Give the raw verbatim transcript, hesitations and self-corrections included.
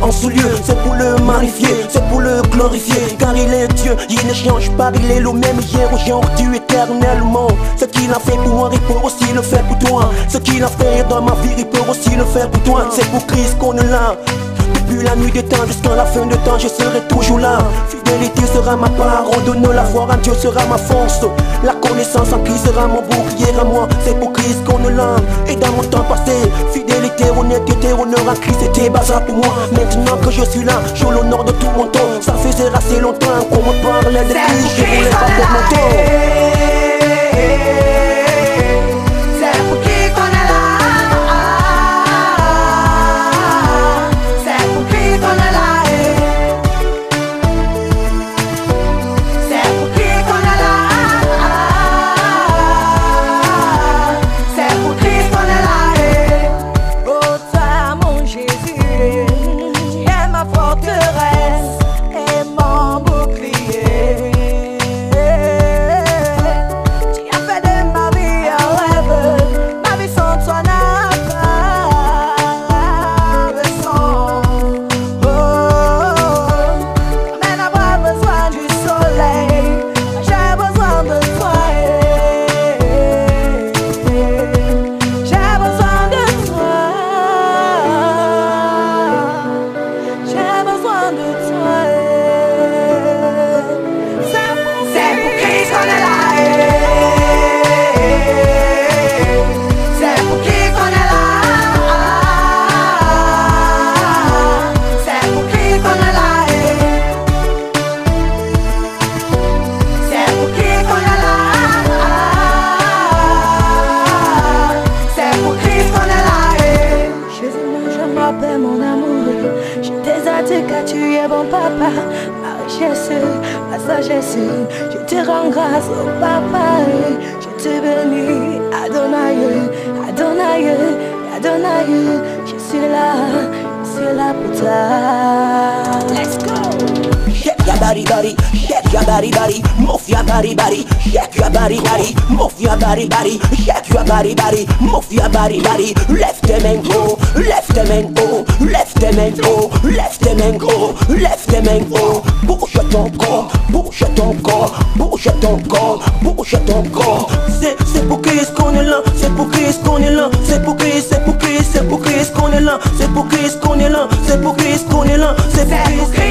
en ce lieu. C'est pour le magnifier, c'est pour le glorifier. Car il est Dieu, il ne change pas, il est le même hier, aujourd'hui, éternellement. Ce qu'il a fait pour moi, il peut aussi le faire pour toi. Ce qu'il a fait dans ma vie, il peut aussi le faire pour toi. C'est pour Christ qu'on est là. Depuis la nuit des temps jusqu'à la fin de temps, je serai toujours là. Fidélité sera ma parole, donner la foi à Dieu sera ma force. La connaissance en Christ sera mon bouclier à moi. C'est pour Christ qu'on est là. Et dans mon temps passé, fidélité, honnêteté, honneur à Christ était bazar pour moi. Maintenant que je suis là, je l'honneur de tout mon temps. Ça faisait assez longtemps qu'on me parlait de Christ, je voulais pas perdre mon temps. Mon amour, je t'exalte car tu es bon papa. Ma richesse, ma sagesse, je te rends grâce au papa. Je te bénis, Adonai, Adonai, Adonai. Je suis là, je suis là pour toi. Let's go. Shake your body, body, shake your body, body, move your body, body, shake your body, body, move your body, body, shake your body, body, move your body, body. Left them and go, left them and go, left them and go, left them and go, left them and go. Bouge ton corps, bouge ton corps, bouge ton corps, bouge ton corps. C'est c'est pour Christ qu'on est là, c'est pour Christ qu'on est là, c'est pour Christ, c'est pour Christ, c'est pour Christ qu'on est là, c'est pour Christ qu'on est là, c'est pour Christ qu'on est là, c'est pour Christ.